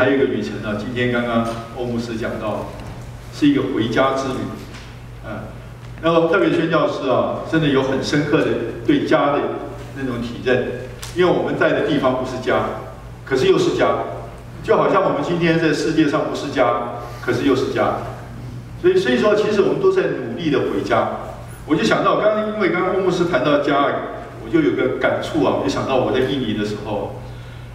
还有一个旅程呢，今天刚刚欧牧师讲到，是一个回家之旅，然后特别宣教师啊，真的有很深刻的对家的那种体认，因为我们在的地方不是家，可是又是家，就好像我们今天在世界上不是家，可是又是家，所以说，其实我们都在努力的回家。我就想到，因为刚刚欧牧师谈到家，我就有个感触啊，我就想到我在印尼的时候，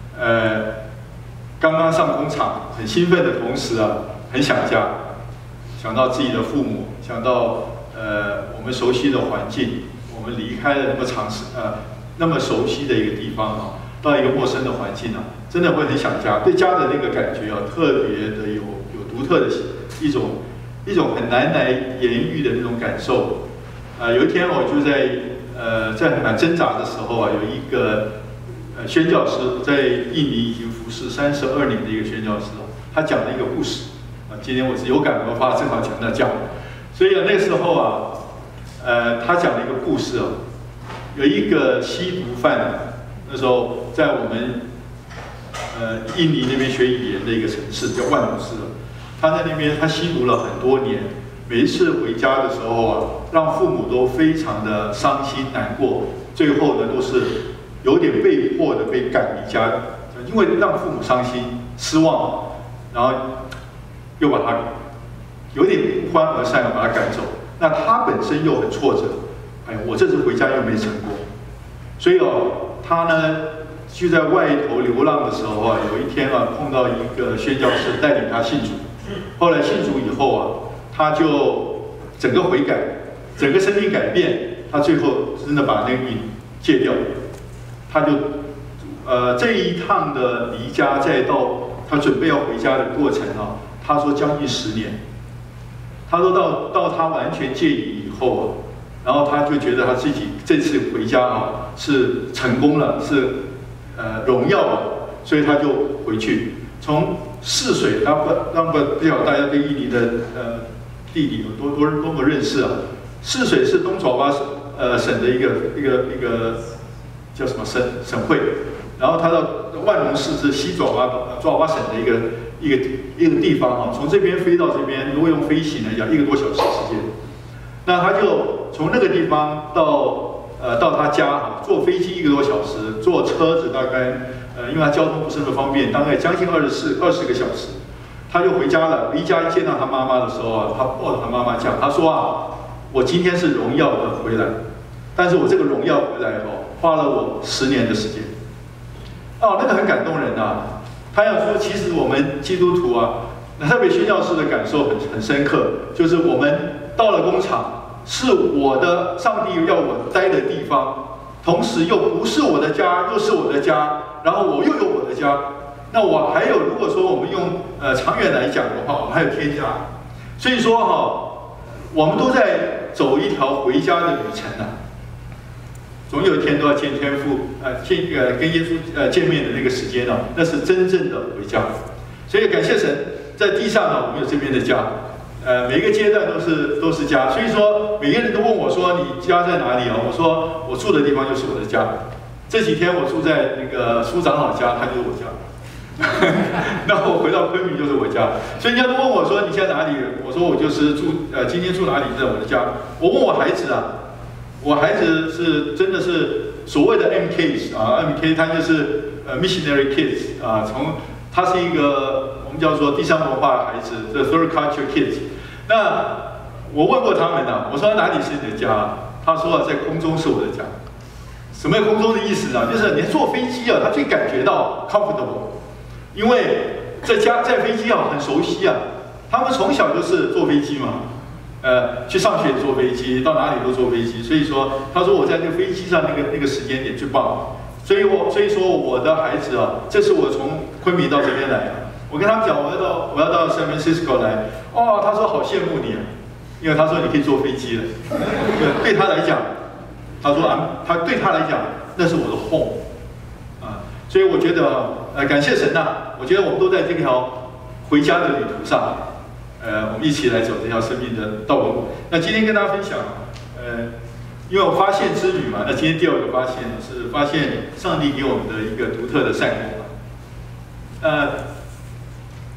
刚刚上工厂，很兴奋的同时啊，很想家，想到自己的父母，想到我们熟悉的环境，我们离开了那么熟悉的一个地方啊，到一个陌生的环境啊，真的会很想家，对家的那个感觉啊，特别的有独特的一种很难来言喻的那种感受。有一天我就在蛮挣扎的时候啊，有一个宣教师在印尼已经服侍32年的一个宣教师，他讲了一个故事啊。今天我是有感而发，正好讲到讲，所以那个时候啊，他讲了一个故事啊，有一个吸毒犯，那时候在我们印尼那边学语言的一个城市叫万努市，他在那边他吸毒了很多年。每一次回家的时候啊，让父母都非常的伤心难过，最后呢都是有点被迫的被赶离家，因为让父母伤心失望，然后又把他有点不欢而散，把他赶走。那他本身又很挫折，我这次回家又没成功，所以他呢就在外头流浪的时候啊，有一天啊碰到一个宣教师带领他信主，后来信主以后啊。他就整个悔改，整个生命改变，他最后真的把那个瘾戒掉。他就这一趟的离家，再到他准备要回家的过程啊，他说将近10年。他说到他完全戒瘾以后啊，然后他就觉得他自己这次回家啊是成功了，是荣耀了，所以他就回去。从泗水，不晓得大家对印尼的地理有多么认识啊？泗水是东爪哇省的一个叫什么省会，然后它到万隆市是西爪哇省的一个地方啊。从这边飞到这边，如果用飞行呢，要1个多小时时间。那他就从那个地方到他家坐飞机1个多小时，坐车子大概因为他交通不是那么方便，大概将近20个小时。他就回家了，回家见到他妈妈的时候啊，他抱着他妈妈讲，他说啊，我今天是荣耀的回来，但是我这个荣耀回来花了我10年的时间。那个很感动人啊。他要说，其实我们基督徒啊，特别宣教士的感受很深刻，就是我们到了工厂，是我的上帝要我待的地方，同时又不是我的家，又是我的家，然后我又有我的家。那我还有，如果说我们用长远来讲的话，我们还有天家。所以说我们都在走一条回家的旅程啊。总有一天都要见天父，跟耶稣见面的那个时间啊，那是真正的回家。所以感谢神，在地上呢，我们有这边的家，每一个阶段都是家。所以说，每个人都问我说：“你家在哪里啊？”我说：“我住的地方就是我的家。”这几天我住在那个苏长老家，他就是我家。那我回到昆明就是我家，所以人家都问我说你现在哪里？我说我就是今天住哪里，在我的家。我问我孩子啊，我孩子是真的是所谓的 MKs 啊 ，MK 他就是missionary kids 啊，他是一个我们叫做第三文化的孩子，这 third culture kids。那我问过他们啊，我说哪里是你的家？他说在空中是我的家。什么空中的意思呢？就是你坐飞机啊，他最感觉到 comfortable。因为在飞机很熟悉啊，他们从小就是坐飞机嘛，去上学坐飞机，到哪里都坐飞机，所以说他说我在这个飞机上那个时间点最棒，所以说我的孩子啊，这是我从昆明到这边来啊，我跟他们讲我要到 San Francisco 来，他说好羡慕你啊，因为他说你可以坐飞机了，对他来讲，他说对他来讲那是我的 home 啊，所以我觉得感谢神呐，我觉得我们都在这条回家的旅途上，我们一起来走这条生命的道路。那今天跟大家分享，因为我发现之旅嘛，那今天第2个发现是发现上帝给我们的一个独特的善功。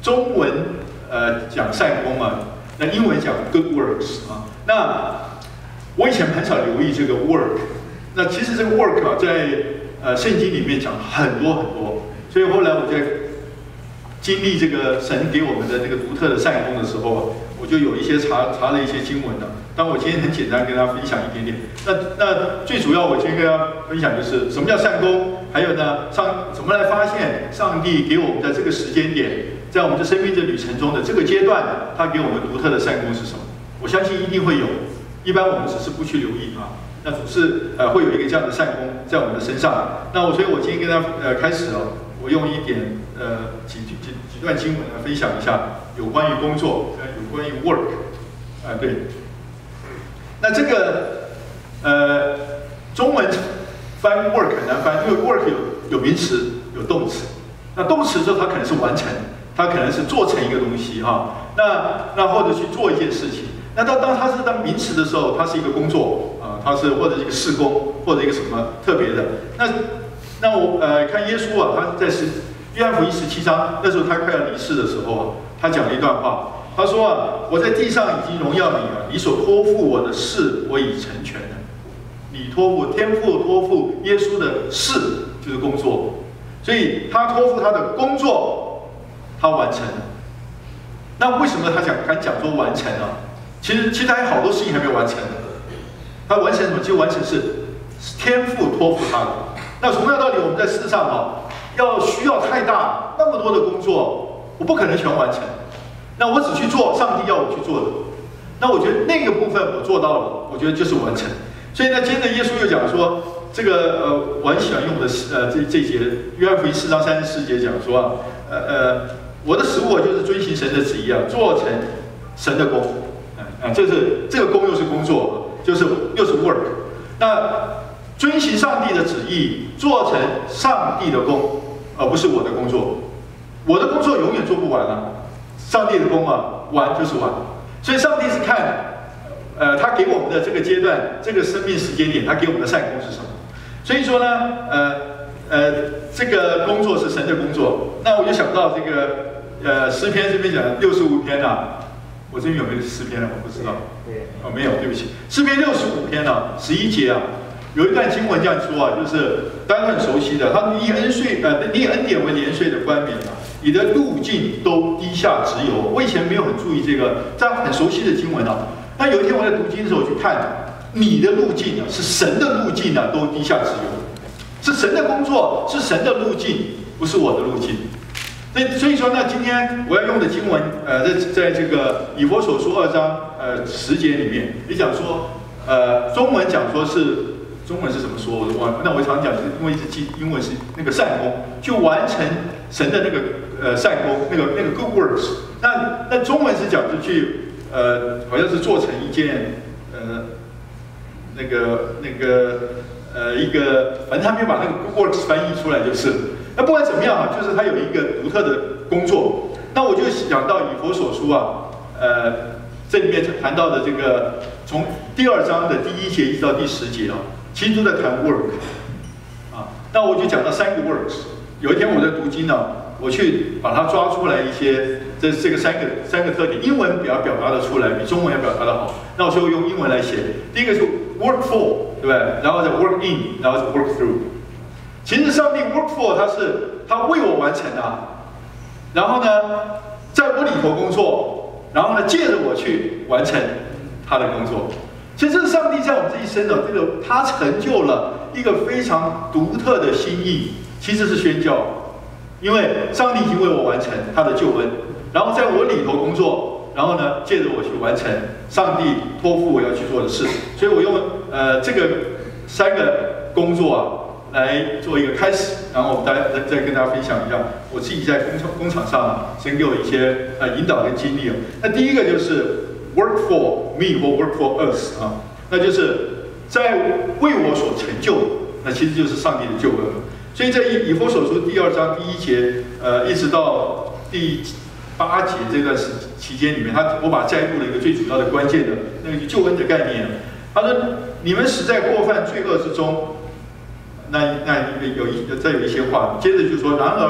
中文讲善功嘛，那英文讲 good works 啊。那我以前很少留意这个 work， 那其实这个 work 啊，在圣经里面讲很多很多，所以后来我在经历这个神给我们的那个独特的善功的时候，我就有一些查了一些经文的。但我今天很简单跟大家分享一点点。那最主要我今天跟大家分享就是什么叫善功，还有呢怎么来发现上帝给我们的这个时间点，在我们的生命的旅程中的这个阶段，他给我们独特的善功是什么？我相信一定会有，一般我们只是不去留意啊。那总是会有一个这样的善功在我们的身上。所以我今天跟大家开始哦，我用一点几段经文来分享一下有关于工作，有关于 work， 对。那这个中文翻 work 很难翻，因为 work 有名词有动词。那动词之后它可能是完成，它可能是做成一个东西哈。那或者去做一件事情。那当它是当名词的时候，它是一个工作啊，它是或者一个事工，或者一个什么特别的。那我看耶稣啊，他在约翰福音17章，那时候他快要离世的时候啊，他讲了一段话，他说啊，我在地上已经荣耀你了，你所托付我的事，我已成全了。你天父托付耶稣的事就是工作，所以他托付他的工作，他完成了。那为什么他敢讲说完成啊？其实还有好多事情还没有完成的。他完成什么？就完成是天父托付他的。那同样道理，我们在世上啊，需要太大那么多的工作，我不可能全完成。那我只去做上帝要我去做的。那我觉得那个部分我做到了，我觉得就是完成。所以呢，接着耶稣又讲说，这个我很喜欢用的这节约翰福音4章34节讲说我的食物就是遵行神的旨意啊，做成神的工。这个工又是工作，又是 work。那遵行上帝的旨意，做成上帝的工，而不是我的工作。我的工作永远做不完啊，上帝的工啊，完就是完。所以上帝是看，他给我们的这个阶段，这个生命时间点，他给我们的善功是什么？所以说呢，这个工作是神的工作。那我就想到这个诗篇这边讲65篇啊。我这边有没有诗篇呢？我不知道。没有，对不起。诗篇65篇啊，11节啊，有一段经文这样说啊，就是大家很熟悉的，他以恩典为连税的冠冕啊，你的路径都低下直游。我以前没有很注意这个，这样很熟悉的经文啊。那有一天我在读经的时候去看，你的路径啊，是神的路径啊，都低下直游，是神的工作，是神的路径，不是我的路径。所以说呢，今天我要用的经文，在这个以弗所书2章10节里面，也讲说，中文讲说是中文是怎么说，我都忘了。那我常讲，就是因为一直记英文是那个善功，就完成神的那个善功，那个 good works。那中文是讲就去好像是做成一件一个，反正他没有把那个 good works 翻译出来就是。那不管怎么样啊，就是他有一个独特的工作。那我就想到以弗所书啊，这里面谈到的这个，从第2章的第1节一直到第10节啊，其实都在谈 work 啊。那我就讲到3个 works。有一天我在读经呢，我去把它抓出来一些，这个三个特点，英文表达的出来，比中文要表达的好。那我就用英文来写。第一个是 work for， 对不对？然后是 work in， 然后是 work through。其实上帝 work for 他为我完成啊，然后呢，在我里头工作，然后呢，借着我去完成他的工作。其实这是上帝在我们这一生的他成就了一个非常独特的心意，其实是宣教，因为上帝已经为我完成他的救恩，然后在我里头工作，然后呢，借着我去完成上帝托付我要去做的事。所以我用这个3个工作啊。来做一个开始，然后我们再跟大家分享一下我自己在工场上啊，先给我一些引导跟经历啊。那第一个就是 work for me 或 work for us 啊，那就是在为我所成就的，那其实就是上帝的救恩。所以在以弗所书第2章第1节一直到第8节这段期间里面，我把摘录了一个最主要的关键的那个救恩的概念。他说：“你们死在过犯罪恶之中。”再有一些话，接着就说，然而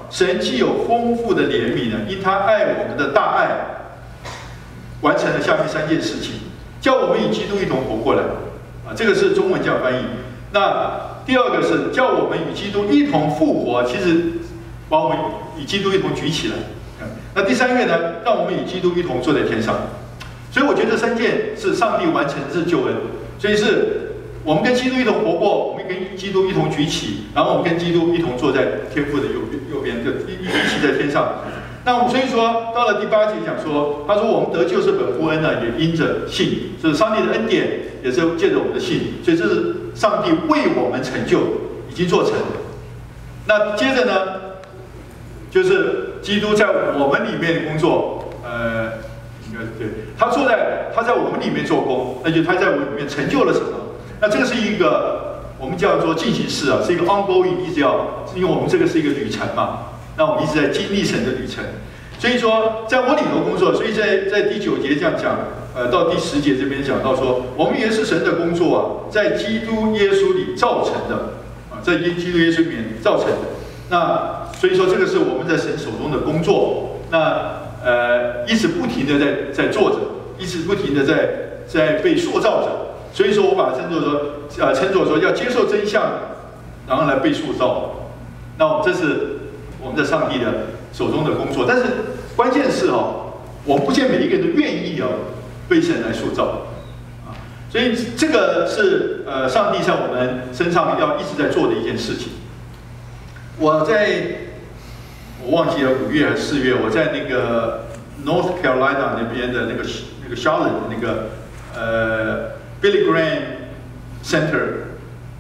神既有丰富的怜悯呢，因他爱我们的大爱，完成了下面3件事情，叫我们与基督一同活过来。这个是中文这样翻译。那第二个是叫我们与基督一同复活，其实把我们与基督一同举起来。那第3个呢，让我们与基督一同坐在天上。所以我觉得这3件是上帝完成的是救恩，所以是我们跟基督一同活过，我们跟基督一同举起，然后我们跟基督一同坐在天父的右边，就一起在天上。那所以说，到了第8节讲说，他说我们得救是本乎恩呢，也因着信，就是上帝的恩典，也是借着我们的信，所以这是上帝为我们成就，已经做成的。那接着呢，就是基督在我们里面的工作，应该对，他在我们里面做工，那就他在我们里面成就了什么？那这个是一个我们叫做进行式啊，是一个 ongoing， 一直要，因为我们这个是一个旅程嘛。那我们一直在经历神的旅程，所以说在我里头工作，所以在第9节这样讲，到第10节这边讲到说，我们也是神的工作啊，在基督耶稣里造成的啊，在基督耶稣里面造成的。那所以说这个是我们在神手中的工作，那一直不停的在做着，一直不停的在被塑造着。所以说我把它称作说要接受真相，然后来被塑造。那这是我们在上帝的手中的工作，但是关键是我们不见每一个人都愿意被神来塑造啊，所以这个是上帝在我们身上要一直在做的一件事情。我忘记了5月还是4月，我在那个 North Carolina 那边的那个 Charlotte 的那个Billy Graham Center。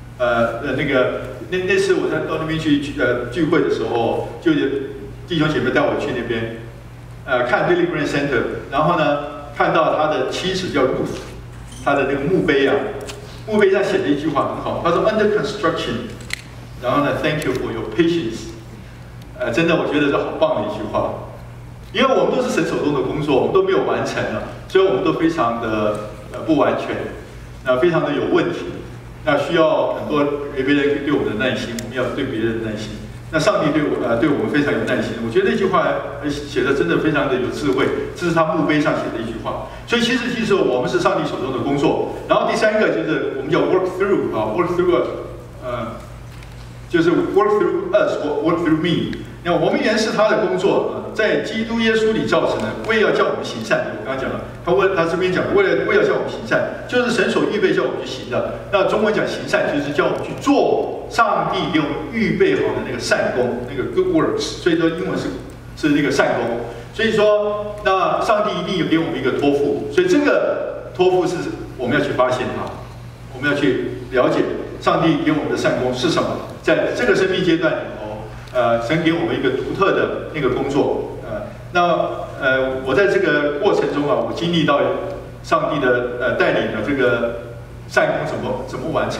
那次我到那边去聚会的时候，就有弟兄姐妹带我去那边，看 Billy Graham Center， 然后呢看到他的妻子叫 Ruth， 他的那个墓碑啊，墓碑上写的一句话很好，他说 Under construction， 然后呢 Thank you for your patience， 真的我觉得是好棒的一句话，因为我们都是神手中的工作，我们都没有完成了，所以我们都非常的不完全，非常的有问题。那需要很多别人对我们的耐心，我们要对别人的耐心。那上帝对我们非常有耐心。我觉得那句话写的真的非常的有智慧，这是他墓碑上写的一句话。所以其实我们是上帝手中的工作。然后第3个就是我们叫 work through 啊 ，work through 就是 work through us，work through me。那我们原是他的工作在基督耶稣里造成的，为要叫我们行善。我刚刚讲了，他这边讲为要叫我们行善，就是神所预备叫我们去行的。那中文讲行善，就是叫我们去做上帝给我们预备好的那个善功，那个 good works。所以说英文是那个善功。所以说，那上帝一定有给我们一个托付，所以这个托付是我们要去发现它，我们要去了解上帝给我们的善功是什么，在这个生命阶段里头。神给我们一个独特的那个工作，我在这个过程中我经历到上帝的带领的这个善功怎么完成，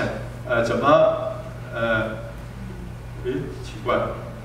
奇怪，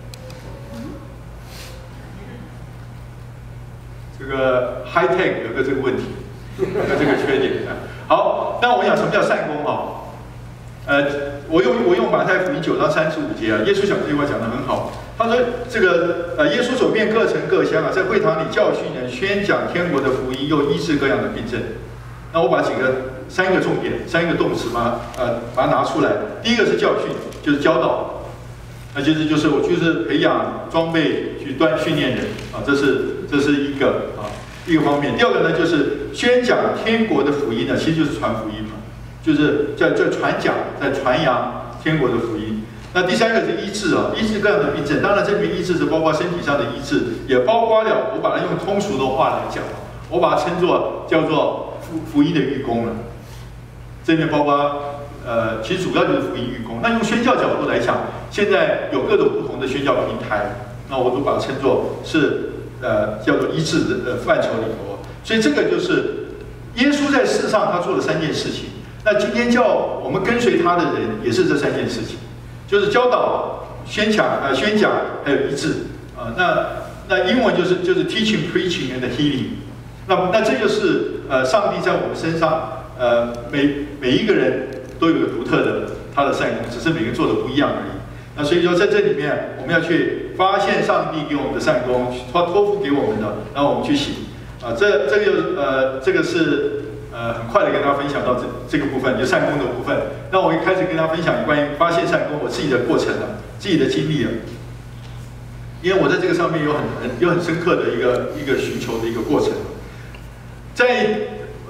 这个 high tech 有个这个问题，有这个缺点。好，那我讲什么叫善功我用马太福音9章35节耶稣讲这句话讲得很好。他说这个耶稣走遍各城各乡在会堂里教训人，宣讲天国的福音，又医治各样的病症。那我把3个重点，3个动词把它拿出来。第一个是教训，就是教导，就是我就是培养装备去训练人这是一个方面。第二个呢就是宣讲天国的福音呢，其实就是传福音嘛。就是在传讲，在传扬天国的福音。那第3个是医治医治各样的病症。当然，这边医治是包括身体上的医治，也包括了我把它用通俗的话来讲，我把它称作叫做福音的御工了。这边包括其实主要就是福音御工。那用宣教角度来讲，现在有各种不同的宣教平台，那我都把它称作是叫做医治的范畴里头。所以这个就是耶稣在世上他做了3件事情。那今天叫我们跟随他的人也是这3件事情，就是教导、宣讲，还有医治那英文就是 teaching, preaching and healing。那这就是上帝在我们身上每一个人都有个独特的他的善功，只是每个人做的不一样而已。那所以说在这里面我们要去发现上帝给我们的善功，他托付给我们的，然后我们去行。这个是很快的跟大家分享到这个部分，就善功的部分。那我一开始跟大家分享关于发现善功我自己的过程了，自己的经历了。因为我在这个上面有很深刻的一个寻求的一个过程。在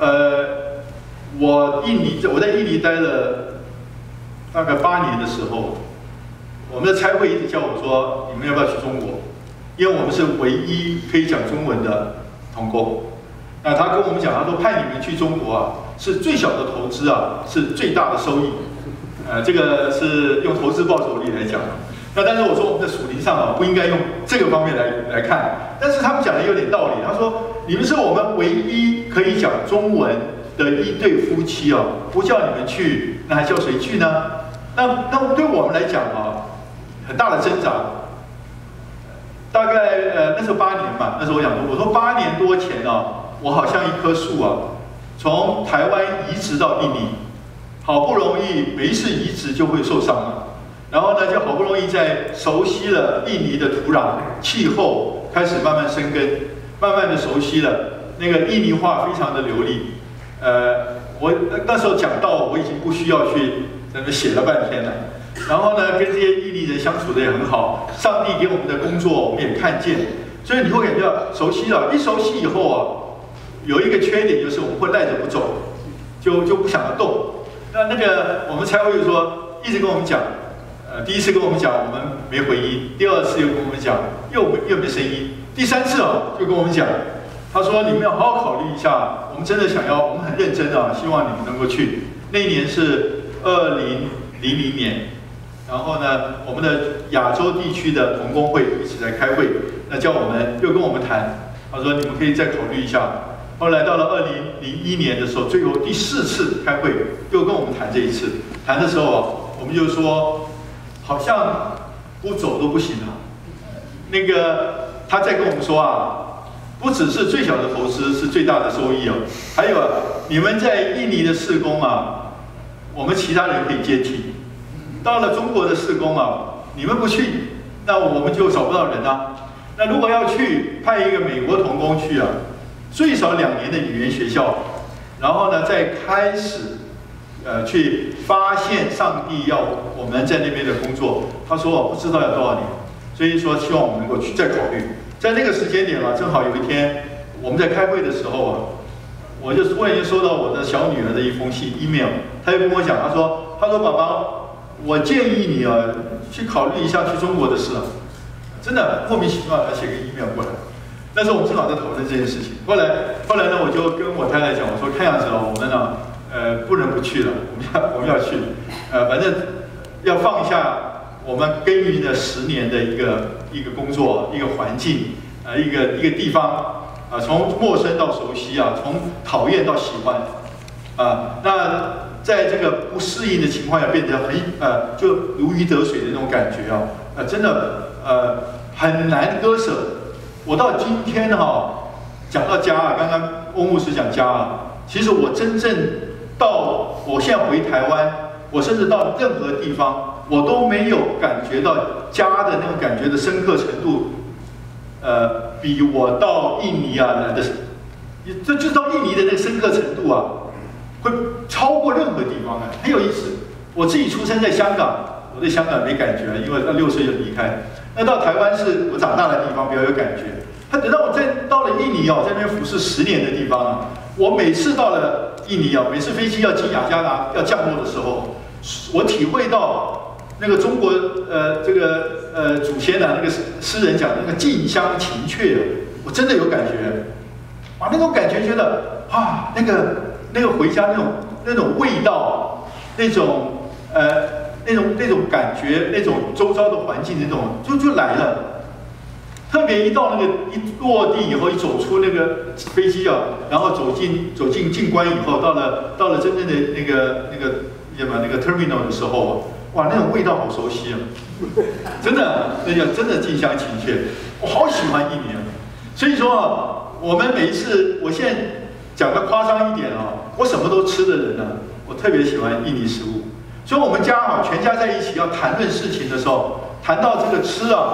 我在印尼待了大概8年的时候，我们的差会一直叫我说，你们要不要去中国？因为我们是唯一可以讲中文的同工。那他跟我们讲，他说派你们去中国啊，是最小的投资啊，是最大的收益。这个是用投资报酬率来讲。那但是我说我们在属灵上啊，不应该用这个方面来看。但是他们讲的有点道理。他说你们是我们唯一可以讲中文的一对夫妻啊，不叫你们去，那还叫谁去呢？那对我们来讲啊，很大的挣扎。大概那时候8年嘛，那时候我讲我说8年多前啊，我好像一棵树啊，从台湾移植到印尼，好不容易每一次移植就会受伤了。然后呢，就好不容易在熟悉了印尼的土壤、气候，开始慢慢生根，慢慢的熟悉了那个印尼话非常的流利。我那时候讲到我已经不需要去在那写了半天了。然后呢，跟这些印尼人相处的也很好，上帝给我们的工作我们也看见，所以你会感觉到熟悉了。一熟悉以后啊，有一个缺点就是我们会赖着不走，就不想要动。那个我们才会说一直跟我们讲。第一次跟我们讲，我们没回音；第二次又跟我们讲，又没声音；第3次啊，就跟我们讲，他说你们要好好考虑一下，我们真的想要，我们很认真啊，希望你们能够去。那一年是2000年，然后呢，我们的亚洲地区的同工会一起在开会，那叫我们又跟我们谈，他说你们可以再考虑一下。后来到了2001年的时候，最后第4次开会，又跟我们谈这一次。谈的时候啊，我们就说。好像不走都不行了。那个他在跟我们说啊，不只是最小的投资是最大的收益哦，还有啊，你们在印尼的事工啊，我们其他人可以接替。到了中国的事工啊，你们不去，那我们就找不到人啊。那如果要去，派一个美国同工去啊，最少2年的语言学校，然后呢再开始。去发现上帝要我们在那边的工作，他说不知道要多少年，所以说希望我们能够去再考虑。在那个时间点啊，正好有一天我们在开会的时候啊，我就突然间收到我的小女儿的一封信 email， 她就跟我讲，她说爸爸，我建议你啊去考虑一下去中国的事啊，真的莫名其妙的写个 email 过来。那时候我们正好在讨论这件事情，后来呢，我就跟我太太讲，我说看样子啊，我们呢。不能不去了，我们要去，反正要放下我们耕耘了10年的一个工作，一个环境，一个地方，从陌生到熟悉啊，从讨厌到喜欢，那在这个不适应的情况下，变得就如鱼得水的那种感觉啊，真的很难割舍。我到今天哈，讲到家啊，刚刚欧牧师讲家啊，其实我真正。到我现在回台湾，我甚至到任何地方，我都没有感觉到家的那种感觉的深刻程度，比我到印尼啊来的，这就到印尼的那个深刻程度啊，会超过任何地方啊，很有意思。我自己出生在香港，我对香港没感觉，因为到6岁就离开。那到台湾是我长大的地方，比较有感觉。他等到我到了印尼哦，在那边服侍10年的地方啊，我每次到了印尼啊，每次飞机要进雅加达要降落的时候，我体会到那个中国祖先啊，那个诗人讲那个近乡情怯，我真的有感觉，那种感觉觉得啊，那个回家那种味道，那种感觉，那种周遭的环境那种就来了。特别一到一落地以后，一走出那个飞机啊，然后走进关以后，到了真正的那个 terminal 的时候啊，哇，那种味道好熟悉啊！真的近乡情怯，我好喜欢印尼啊！所以说啊，我们每一次，我现在讲的夸张一点啊，我什么都吃的人呢，我特别喜欢印尼食物。所以我们家啊，全家在一起要谈论事情的时候，谈到这个吃啊。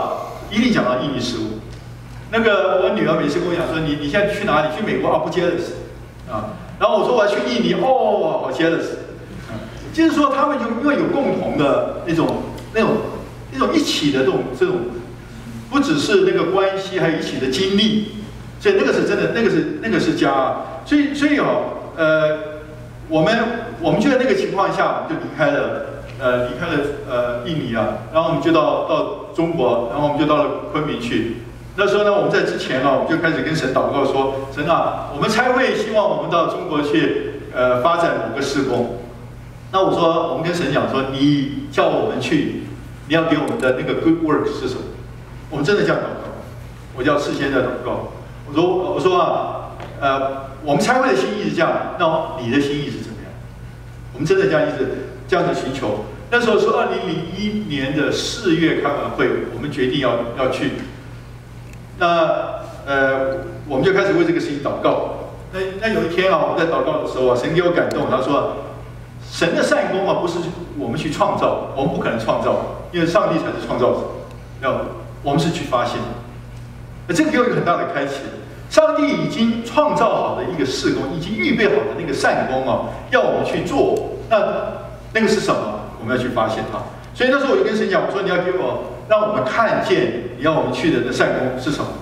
一定讲到印尼事务。那个我女儿每次跟我讲说，你现在去哪里？去美国啊？不 jealous 啊。然后我说我要去印尼，哦，好 jealous。就是说他们因为有共同的那种一起的这种，不只是那个关系，还有一起的经历，所以那个是真的，那个是家。所以我们就在那个情况下，我们就离开了印尼啊，然后我们就到中国，然后我们就到了昆明去。那时候呢，我们在之前啊，我们就开始跟神祷告说：神啊，我们差会希望我们到中国去发展某个事工。那我说，我们跟神讲说，你叫我们去，你要给我们的那个 good work 是什么？我们真的这样祷告，我叫事先在祷告。我说啊，我们差会的心意是这样，那你的心意是怎么样？我们真的这样一直这样子寻求。那时候是2001年的4月开完会，我们决定要去。那我们就开始为这个事情祷告。那有一天啊，我们在祷告的时候啊，神给我感动，他说。神的善功啊，不是我们去创造，我们不可能创造，因为上帝才是创造者。我们是去发现。这个有一个很大的开启。上帝已经创造好的一个事工，已经预备好的那个善功啊，要我们去做。那个是什么？我们要去发现它。所以那时候我就跟神讲，我说你要给我，让我们看见你要我们去的那善功是什么。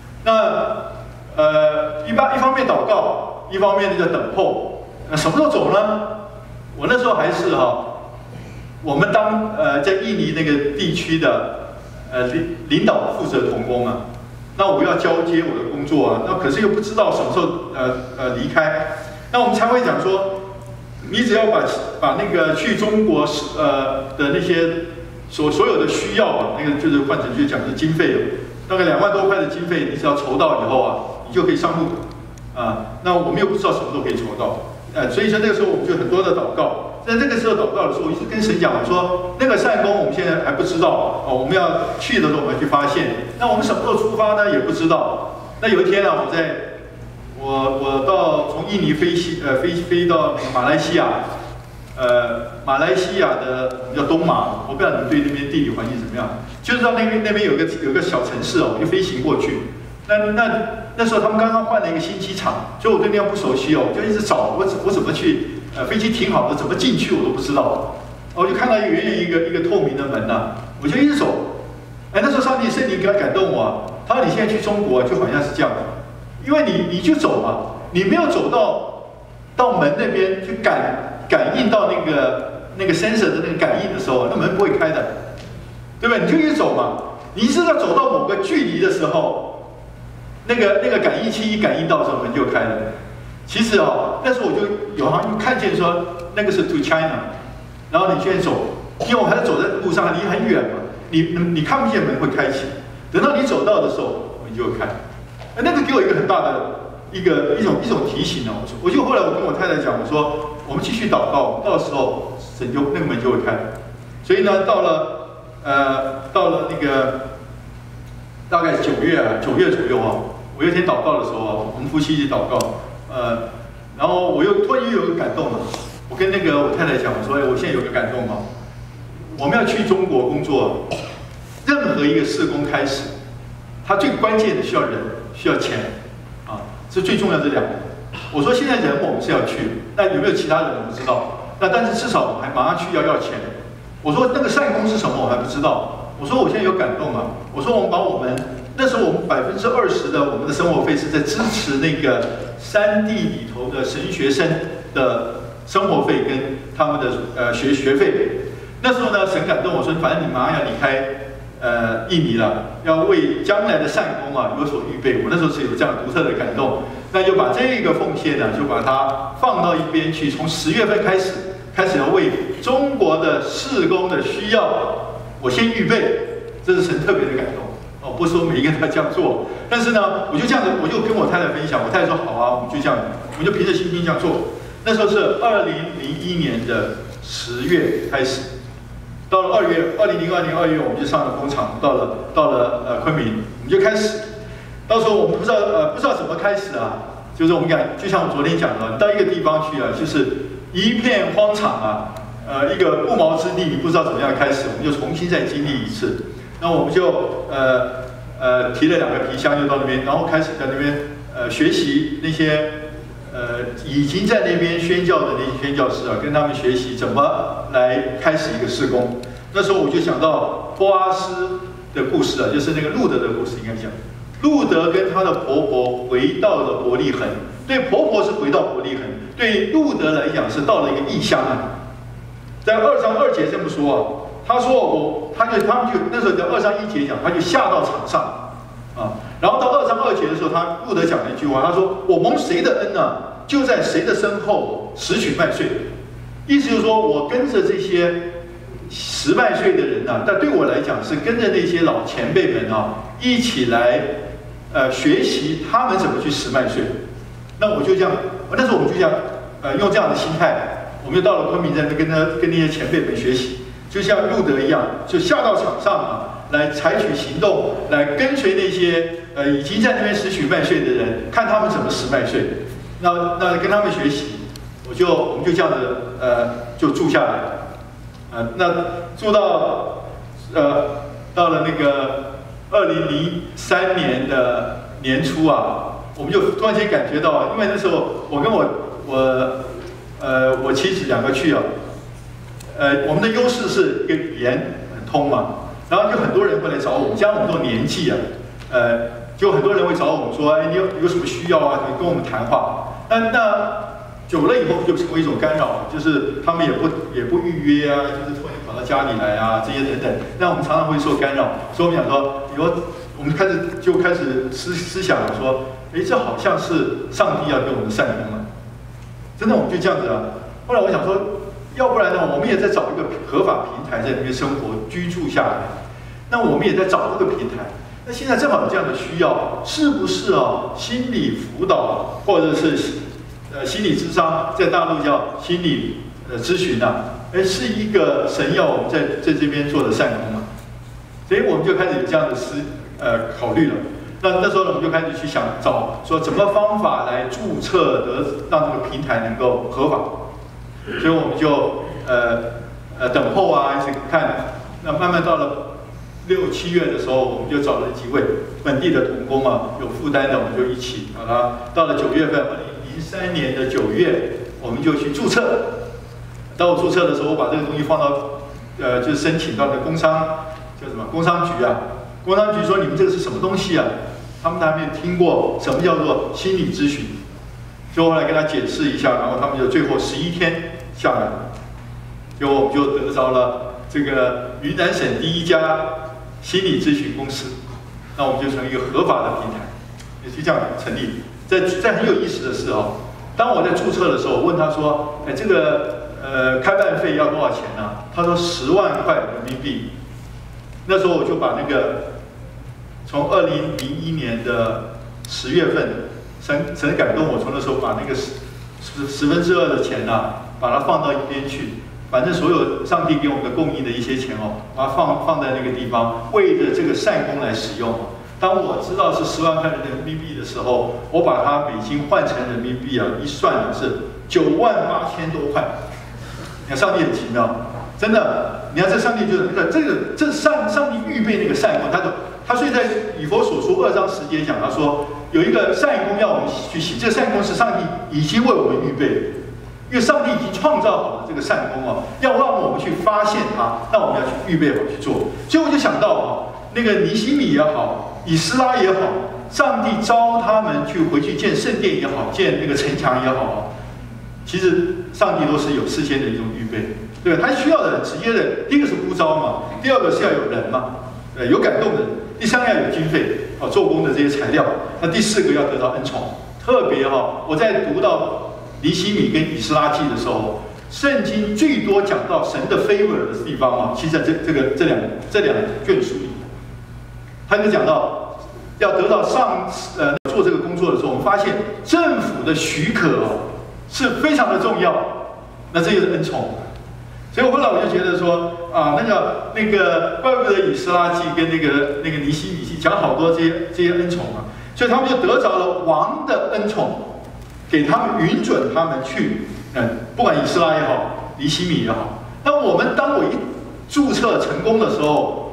那一方面祷告，一方面就等候。那什么时候走呢？我那时候还是我们在印尼那个地区的领导负责同工啊，那我要交接我的工作啊，那可是又不知道什么时候离开，那我们才会讲说，你只要把那个去中国的那些所有的需要啊，那个就是换成就讲是经费了，大概2万多块的经费，你只要筹到以后啊，你就可以上路啊。那我们又不知道什么时候可以筹到。所以说那个时候我们就很多的祷告，在那个时候祷告的时候，我一直跟神讲，我说那个善功我们现在还不知道我们要去的时候我们要去发现。那我们什么时候出发呢？也不知道。那有一天啊，我从印尼飞到马来西亚，马来西亚的叫东马，我不知道你们对那边地理环境怎么样，就是到那边有个小城市我就飞行过去。那时候他们刚刚换了一个新机场，所以我对那边不熟悉我就一直找我怎么去飞机停好了怎么进去我都不知道。我就看到远远一个透明的门我就一直走。那时候上帝圣灵感动我他说你现在去中国就好像是这样，因为你就走嘛，你没有走到门那边去感应到那个 sensor 的那个感应的时候，那门不会开的，对不对？你就一直走嘛，你一直要走到某个距离的时候。那个感应器一感应到的时候，门就开了。其实那时候我就好像看见说那个是 to China， 然后你现在走，因为我还是走在路上，离很远嘛，你看不见门会开启，等到你走到的时候，门就会开。那个给我一个很大的一种提醒我就后来我跟我太太讲，我说我们继续祷告，到时候那个门就会开。所以呢，到了那个大概9月左右我有一天祷告的时候我们夫妻一起祷告，然后我突然又有个感动了。我跟我太太讲，我说，我现在有个感动我们要去中国工作，任何一个事工开始，它最关键的需要人，需要钱是最重要的2个。我说现在人我们是要去，那有没有其他人我不知道，但是至少我们还马上去要钱。我说那个善功是什么我还不知道。我说我现在有感动我说我们那时候我们20%的我们的生活费是在支持那个3地里头的神学生的生活费跟他们的学费。那时候呢，神感动我说，反正你马上要离开印尼了，要为将来的善功有所预备。我那时候是有这样独特的感动，那就把这个奉献呢，就把它放到一边去，从10月份开始要为中国的事工的需要。我先预备，这是神特别的感动不是说每一个人都要这样做，但是呢，我就这样子，我就跟我太太分享，我太太说好我们就这样，我们就凭着信心这样做。那时候是2001年的10月开始，到了2002年2月，我们就上了工厂，到了昆明，我们就开始。到时候我们不知道怎么开始就是我们讲，就像我昨天讲的，你到一个地方去就是一片荒场一个不毛之地，你不知道怎么样开始，我们就重新再经历一次。 那我们就提了2个皮箱就到那边，然后开始在那边学习那些已经在那边宣教的那些宣教士啊，跟他们学习怎么来开始一个事工。那时候我就想到波阿斯的故事啊，就是那个路德的故事，应该讲。路德跟她的婆婆回到了伯利恒，对婆婆是回到伯利恒，对路德来讲是到了一个异乡啊。在2章2节这么说啊，他说他们就那时候在2章1节讲，他就下到场上啊，然后到2章2节的时候，路德讲了一句话，他说：“我蒙谁的恩呢？就在谁的身后拾取麦穗。”意思就是说我跟着这些拾麦穗的人啊，但对我来讲是跟着那些老前辈们啊一起来学习他们怎么去拾麦穗。那我就这样，那时候我们就这样用这样的心态，我们就到了昆明在那跟那些前辈们学习，就像路德一样，就下到场上啊，来采取行动，来跟随那些已经在那边拾取麦穗的人，看他们怎么拾麦穗。那跟他们学习，我们就这样子就住下来。那住到到了那个2003年的年初啊，我们就突然间感觉到，因为那时候我跟我妻子2个去啊，我们的优势是跟语言很通嘛，然后就很多人会来找我们，加上我们这种年纪啊，就很多人会找我们说，哎，你有什么需要啊，跟我们谈话。那久了以后就成为一种干扰，就是他们也不预约啊，就是突然跑到家里来啊，这些等等，那我们常常会受干扰。所以我们想说，以后我们开始思想说，哎，这好像是上帝要给我们善功了。真的，我们就这样子啊。后来我想说，要不然呢，我们也在找一个合法平台在那边生活居住下来。那我们也在找这个平台。那现在正好有这样的需要，是不是啊？心理辅导或者是心理咨商，在大陆叫心理咨询啊，是一个神要我们在这边做的善功啊。所以我们就开始有这样的考虑了。那时候呢，我们就开始去找说怎么方法来注册让这个平台能够合法。所以我们就等候啊，一直看。那慢慢到了6、7月的时候，我们就找了几位本地的同工啊，有负担的，我们就一起把它。到了9月份，2003年的9月，我们就去注册。当我注册的时候，我把这个东西放到就是申请到那工商叫什么工商局啊。工商局说你们这个是什么东西啊？他们还没有听过什么叫做心理咨询，所以后来跟他解释一下，然后他们就最后11天下来了，结果我们就得着了这个云南省第1家心理咨询公司，那我们就成一个合法的平台，也就这样成立。在很有意思的是哦，当我在注册的时候，我问他说：“哎，这个开办费要多少钱呢？”他说10万块人民币。那时候我就把那个从2001年的10月份，神感动我，从那时候把那个2/10的钱啊，把它放到一边去。反正所有上帝给我们的供应的一些钱哦，把它放在那个地方，为着这个善功来使用。当我知道是10万块人民币的时候，我把它美金换成人民币啊，一算是98000多块。你看上帝很奇妙，真的，你看这上帝就是这上帝预备那个善功，他所以在以弗所书2章10节讲，他说有一个善功要我们去行，这个善功是上帝已经为我们预备的。因为上帝已经创造好了这个善功哦，要让我们去发现它，那我们要去预备好去做。所以我就想到哦，那个尼希米也好，以斯拉也好，上帝召他们去回去建圣殿也好，建那个城墙也好，其实上帝都是有事先的一种预备，对吧？他需要的直接的，第一个是呼召嘛，第二个是要有人嘛，有感动的人，第三个要有经费哦，做工的这些材料，那第4个要得到恩宠。特别哦，我在读到尼希米跟以斯拉记的时候，圣经最多讲到神的 favor 的地方啊，其实在这两卷书里，他就讲到要得到做这个工作的时候，我们发现政府的许可哦是非常的重要，那这就是恩宠。所以后来我就觉得说啊，那个怪不得以斯拉记跟那个尼希米记讲好多这些恩宠啊，所以他们就得着了王的恩宠。给他们允准他们去，不管以斯拉也好，尼希米也好。那当我一注册成功的时候，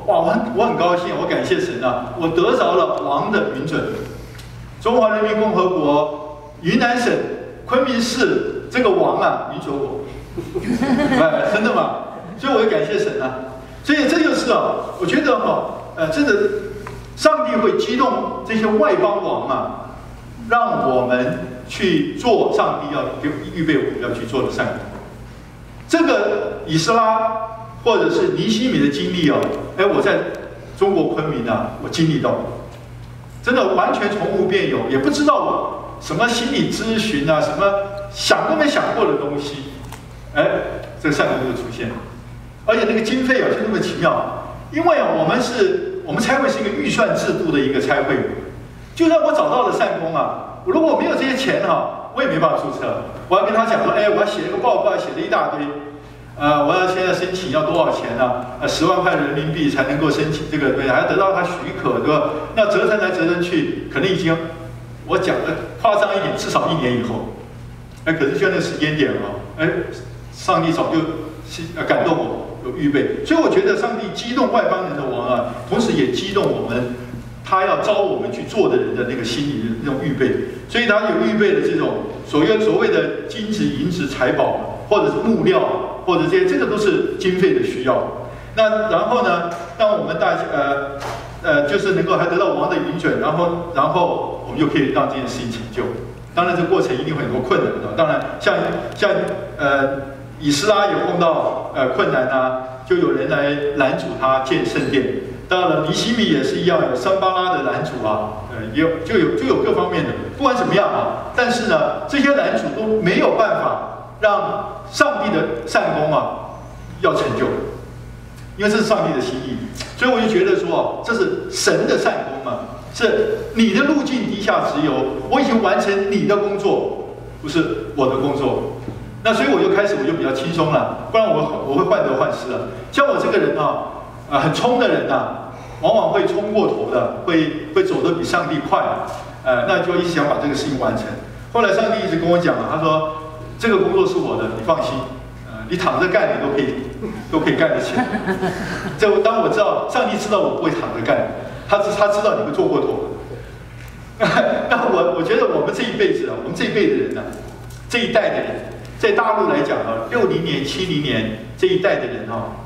哇，我很高兴，我感谢神啊，我得着了王的允准。中华人民共和国云南省昆明市这个王啊，允准我，真的吗？所以我就感谢神啊。所以这就是啊，我觉得真的，上帝会激动这些外邦王啊，让我们去做上帝要预备我们要去做的善功。这个以斯拉或者是尼希米的经历我在中国昆明啊，我经历到，真的完全从无变有，也不知道什么心理咨询啊，什么想都没想过的东西，这个善功就出现了。而且那个经费就那么奇妙，因为我们差会是一个预算制度的一个差会，就算我找到了善功啊，如果我没有这些钱我也没办法注册。我要跟他讲说，我要写一个报告，写了一大堆，我要现在申请要多少钱呢？10万块人民币才能够申请这个，对，还要得到他许可，对吧？那折腾来折腾去，可能已经我讲的夸张一点，至少1年以后，可是就那个时间点上帝早就感动我。有预备，所以我觉得上帝激动外邦人的王啊，同时也激动我们，他要招我们去做的人的那个心理的那种预备，所以他有预备的这种所谓的金子、银子、财宝，或者是木料，或者这个都是经费的需要。那然后呢，让我们就是能够还得到王的允准，然后我们就可以让这件事情成就。当然，这个过程一定会很多困难的。当然，像以斯拉也碰到困难啊，就有人来拦阻他建圣殿。到了尼希米也是一样，有桑巴拉的拦阻啊，就有各方面的。不管怎么样但是呢，这些拦阻都没有办法让上帝的善功要成就，因为这是上帝的心意。所以我就觉得说，这是神的善功是你的路径低下直游，我已经完成你的工作，不是我的工作。那所以我就比较轻松了，不然我会患得患失了。像我这个人很冲的人往往会冲过头的，会走得比上帝快那就一直想把这个事情完成。后来上帝一直跟我讲他说这个工作是我的，你放心，你躺着干你都可以干得起来。当我知道上帝知道我不会躺着干，他知道你会做过头。那我觉得我们这一辈子我们这一辈的人这一代的人。在大陆来讲60年、70年这一代的人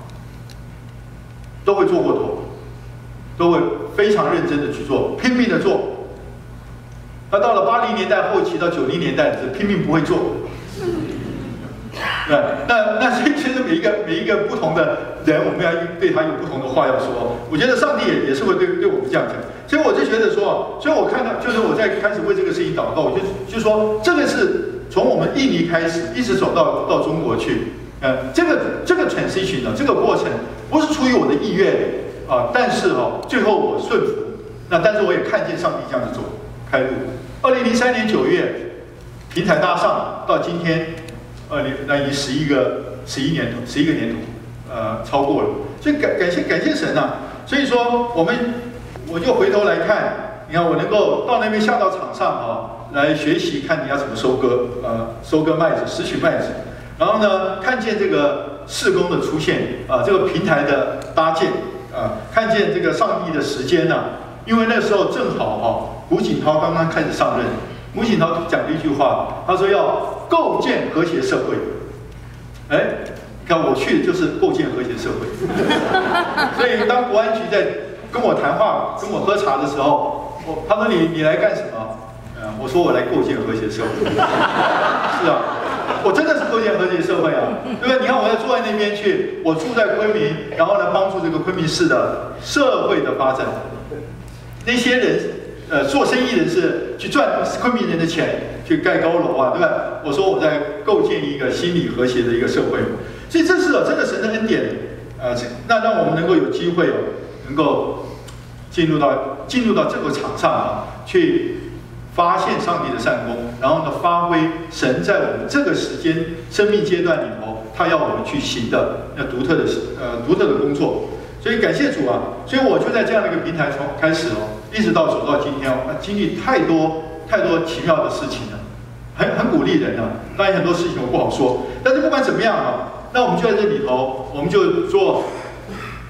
都会做过头，都会非常认真的去做，拼命的做。那到了80年代后期到90年代是拼命不会做。对，那所以其实每一个不同的人，我们要对他有不同的话要说。我觉得上帝也是会对我们这样讲，所以我就觉得说，所以我看到就是我在开始为这个事情祷告，我就说这个是。从我们印尼开始，一直走到中国去，这个 transition 这个过程不是出于我的意愿但是最后我顺服。但是我也看见上帝这样子走开路。2003年9月，平台搭上到今天已经11个年头，超过了。所以感谢神所以说我就回头来看，你看我能够到那边下到场上来学习，看你要怎么收割麦子，拾取麦子，然后呢，看见这个事工的出现这个平台的搭建看见这个上帝的时间因为那时候正好胡锦涛刚刚开始上任，胡锦涛讲了一句话，他说要构建和谐社会。你看我去就是构建和谐社会，所以当国安局在跟我谈话、跟我喝茶的时候，他说你来干什么？我说我来构建和谐社会。是我真的是构建和谐社会对不对？你看我要坐在那边去，我住在昆明，然后呢帮助这个昆明市的社会的发展。那些人做生意人是去赚昆明人的钱，去盖高楼对吧？我说我在构建一个心理和谐的一个社会，所以这是真的神的恩典那让我们能够有机会能够进入到这个场上去发现上帝的善功，然后呢发挥神在我们这个时间生命阶段里头，他要我们去行的独特的工作。所以感谢主所以我就在这样的一个平台从开始一直走到今天经历太多奇妙的事情了，很鼓励人当然很多事情我不好说，但是不管怎么样那我们就在这里头，我们就做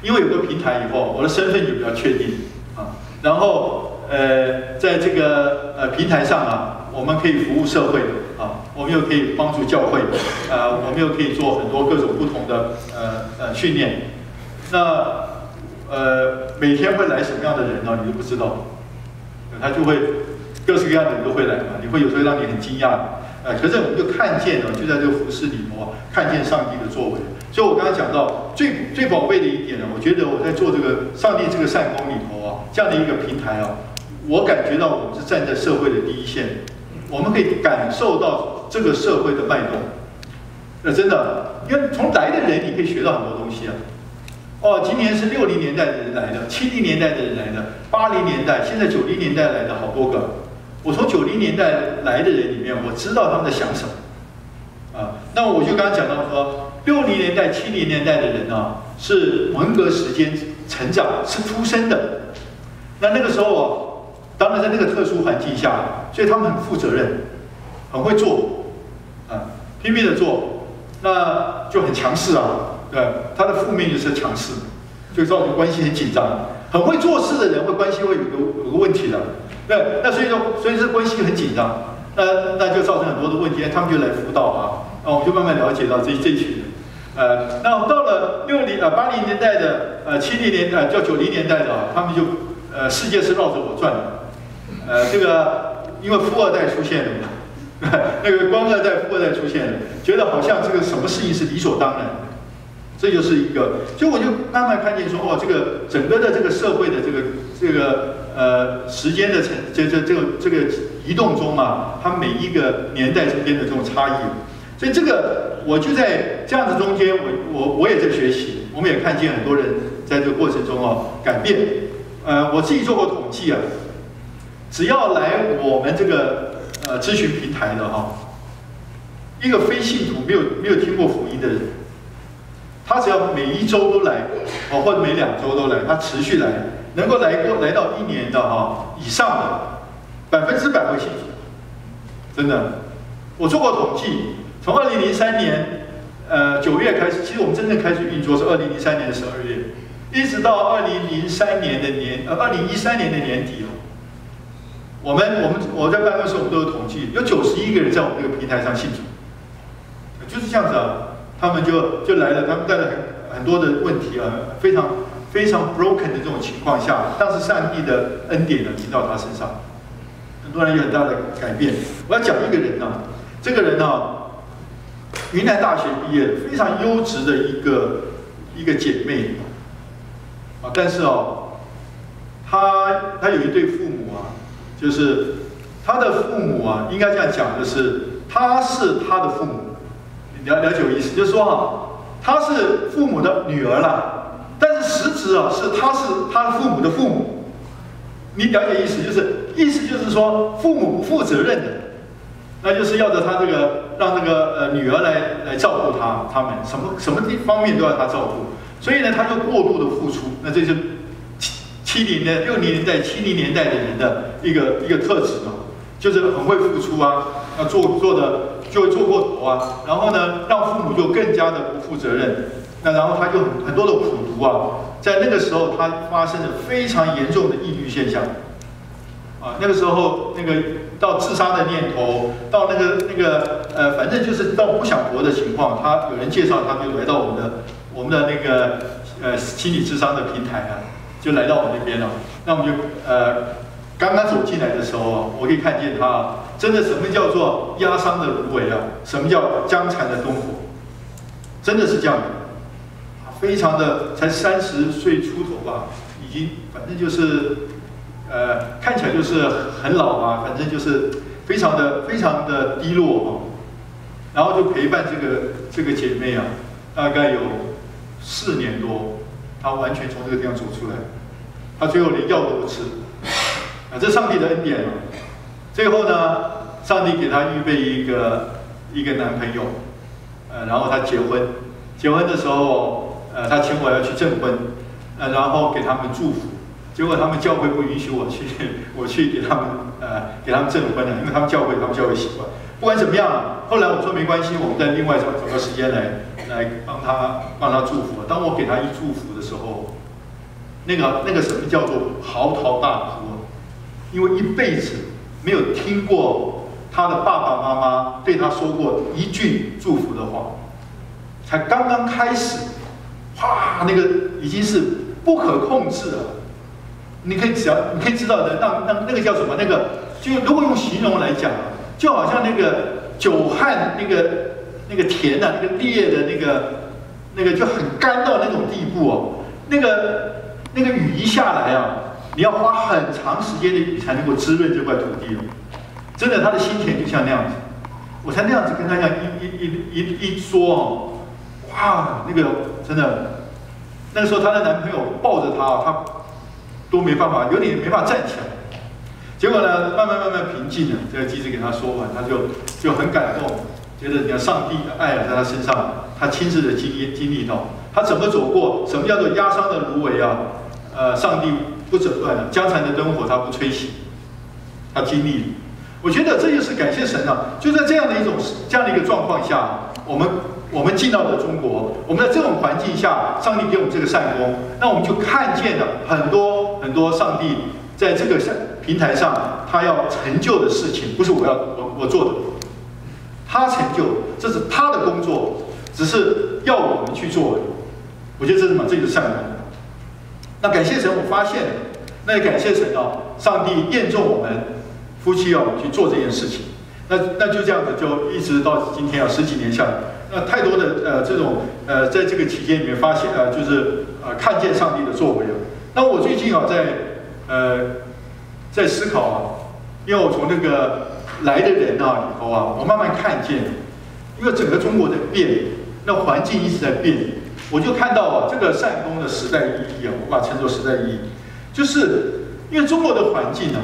因为有个平台以后，我的身份就比较确定啊。然后在这个平台上啊，我们可以服务社会啊，我们又可以帮助教会，我们又可以做很多各种不同的训练。那每天会来什么样的人呢？你都不知道，他就会各式各样的人都会来嘛，你会有时候让你很惊讶。可是我们就看见了，就在这个服事里头啊，看见上帝的作为。所以我刚才讲到最宝贝的一点呢，我觉得我在做这个上帝这个善工里头啊，这样的一个平台啊，我感觉到我们是站在社会的第一线，我们可以感受到这个社会的脉动。真的，因为从来的人你可以学到很多东西啊。哦，今年是60年代的人来的，70年代的人来的，80年代，现在90年代来的好多个。我从90年代来的人里面，我知道他们在想什么。那我就刚刚讲到说，60年代、70年代的人啊，是文革时间成长，是出生的。那个时候啊，当然在那个特殊环境下，所以他们很负责任，很会做，拼命的做，那就很强势啊。对，他的负面就是强势，就造成关系很紧张。很会做事的人，关系会有个问题的。对，那所以这关系很紧张，那就造成很多的问题，他们就来辅导啊，我们就慢慢了解到这群人。那到了80年代的70年代叫90年代的，他们就世界是绕着我转的。这个因为富二代出现了嘛，那个官二代、富二代出现了，觉得好像这个什么事情是理所当然的。这就是一个，所以我就慢慢看见说，哦，这个整个的这个社会的这个时间的这个移动中啊，它每一个年代之间的这种差异，所以这个我就在这样子中间，我也在学习，我们也看见很多人在这个过程中改变。我自己做过统计啊，只要来我们这个咨询平台的一个非信徒没有听过福音的人。他只要每1周都来，或者每2周都来，他持续来，能够来到1年的以上的，100%会信主，真的。我做过统计，从2003年9月开始，其实我们真正开始运作是2003年的12月，一直到2013年的2013年的年底我在办公室我们都有统计，有91个人在我们这个平台上信主，就是这样子啊。他们就来了，他们带了很多的问题啊，非常 broken 的这种情况下，当时上帝的恩典临到他身上，很多人有很大的改变。我要讲一个人啊，这个人啊，云南大学毕业，非常优质的一个姐妹啊，但是她有一对父母啊，就是她的父母啊，应该这样讲的是，她是她的父母。了解我意思，就是说她是父母的女儿啦，但是实质是她的父母的父母。你了解意思，就是说父母不负责任的，那就是要着他让这个女儿来照顾他们，什么方面都要他照顾，所以呢，他就过度的付出。那这是60年代、70年代的人的一个特质嘛，就是很会付出啊，做的。就会做过头啊，然后呢，让父母就更加的不负责任。那然后他就很多的苦读啊，在那个时候他发生了非常严重的抑郁现象。那个时候到自杀的念头，到反正就是到不想活的情况。有人介绍他就来到我们的那个心理咨商的平台啊，就来到我们那边了。那我们就刚刚走进来的时候我可以看见他真的什么叫做压伤的芦苇啊，什么叫僵残的灯火，真的是这样的，非常的才30岁出头吧，已经反正就是看起来就是很老啊，反正就是非常的低落然后就陪伴这个姐妹啊，大概有4年多，她完全从这个地方走出来，她最后连药都不吃。这上帝的恩典最后呢，上帝给她预备一个男朋友，然后她结婚的时候，她请我要去证婚，然后给他们祝福，结果他们教会不允许我去给他们证婚因为他们教会习惯。不管怎么样，后来我说没关系，我们再另外找个时间来帮他祝福。当我给他一祝福的时候， 那个什么叫做嚎啕大哭，因为一辈子没有听过他的爸爸妈妈对他说过一句祝福的话，才刚刚开始，哇，那个已经是不可控制了。你可以知道的，那个叫什么？那个就如果用形容来讲，就好像那个久旱那个田啊，那个裂的那个就很干到那种地步哦。那个雨一下来啊，你要花很长时间的雨才能够滋润这块土地哦。真的，他的心田就像那样子。我才那样子跟他这样一说哦，哇，那个真的，那个时候她的男朋友抱着她，她都没办法，有点没办法站起来。结果呢，慢慢平静了。这个机子给他说完，他就很感动，觉得你看上帝的爱在他身上，他亲自的经历到，他怎么走过，什么叫做压伤的芦苇啊？上帝不折断了，江残的灯火他不吹熄，他经历了。我觉得这就是感谢神啊！就在这样的一个状况下，我们进到了中国，我们在这种环境下，上帝给我们这个善功，那我们就看见了很多上帝在这个平台上他要成就的事情，不是我做的，他成就，这是他的工作，只是要我们去做。我觉得这是什么？这就是善功。那感谢神，我发现，那也感谢神啊，上帝验证我们夫妻要去做这件事情。那就这样子，就一直到今天10几年下来，那太多的这种在这个期间里面发现就是看见上帝的作为了。那我最近在思考啊，因为我从那个来的人以后我慢慢看见，因为整个中国在变，那环境一直在变，我就看到这个善功的时代意义我把它称作时代意义，就是因为中国的环境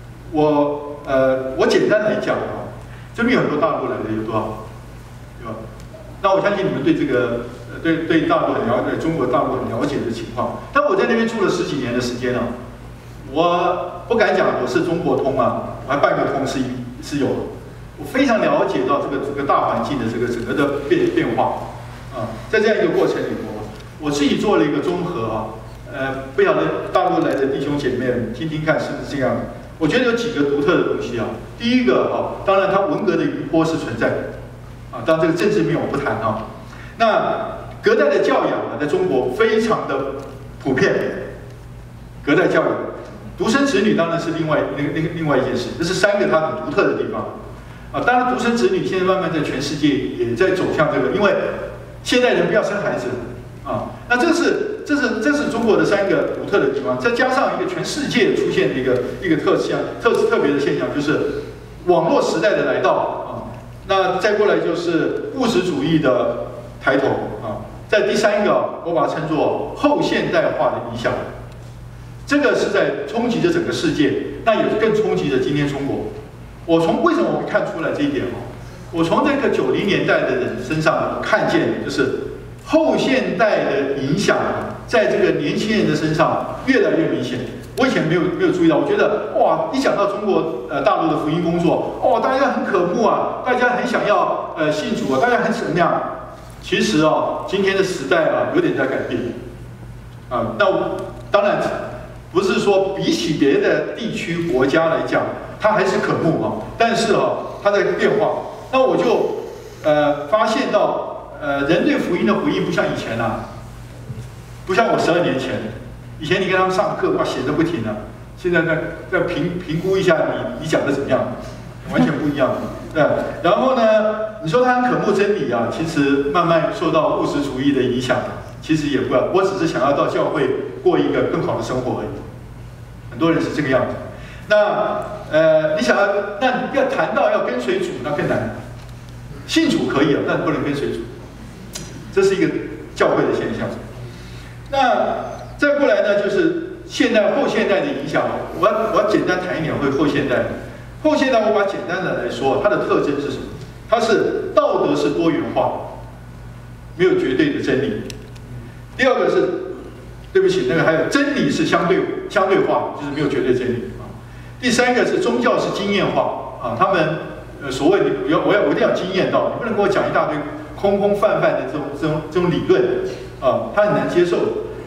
我简单来讲这边有很多大陆来的，有多少？对吧？那我相信你们对这个对大陆很了解，中国大陆很了解的情况。但我在那边住了10几年的时间我不敢讲我是中国通我还半个通是有的。我非常了解到这个大环境的这个整个的变化在这样一个过程里头，我自己做了一个综合不晓得大陆来的弟兄姐妹听听看是不是这样。我觉得有几个独特的东西第一个当然它文革的余波是存在的当然这个政治面我不谈那隔代的教养在中国非常的普遍，隔代教养，独生子女当然是另外一件事，这是3个它很独特的地方当然独生子女现在慢慢在全世界也在走向这个，因为现代人不要生孩子那这是中国的3个独特的地方，再加上一个全世界出现的一个特别的现象，就是网络时代的来到那再过来就是物质主义的抬头在第3个我把它称作后现代化的影响，这个是在冲击着整个世界，那也更冲击着今天中国。为什么我会看出来这一点我从这个90年代的人身上看见，就是后现代的影响在这个年轻人的身上越来越明显。我以前没有注意到，我觉得一讲到中国大陆的福音工作大家很渴慕大家很想要信主大家很怎么样。其实今天的时代有点在改变那当然不是说比起别的地区国家来讲它还是渴慕但是它在变化。那我就发现到人对福音的回应不像以前不像我12年前，以前你跟他们上课写得不停现在再评估一下你讲的怎么样，完全不一样然后呢，你说他很渴慕真理其实慢慢受到物质主义的影响，其实也不要，我只是想要到教会过一个更好的生活而已。很多人是这个样子。那你想要谈到要跟随主，那更难。信主可以但不能跟随主，这是一个教会的现象。那再过来呢，就是后现代的影响我要简单谈一点后现代。后现代我把简单的来说，它的特征是什么？它是道德是多元化，没有绝对的真理。第二个是，对不起，还有真理是相对化，就是没有绝对真理第3个是宗教是经验化他们所谓我一定要经验到，你不能跟我讲一大堆空泛的这种理论他很难接受。